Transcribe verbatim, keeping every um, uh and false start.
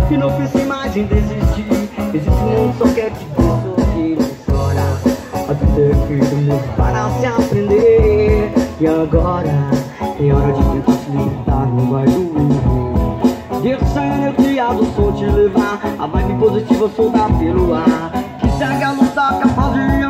e não pensei mais em desistir. Esse mundo só quer te ver sorrir e chorar. A vida é feita mesmo para se aprender. E agora é hora de tentar se libertar, não vai doer. Deixa a energia do som te levar, a vibe positiva soltar pelo ar, que segue a luta capaz de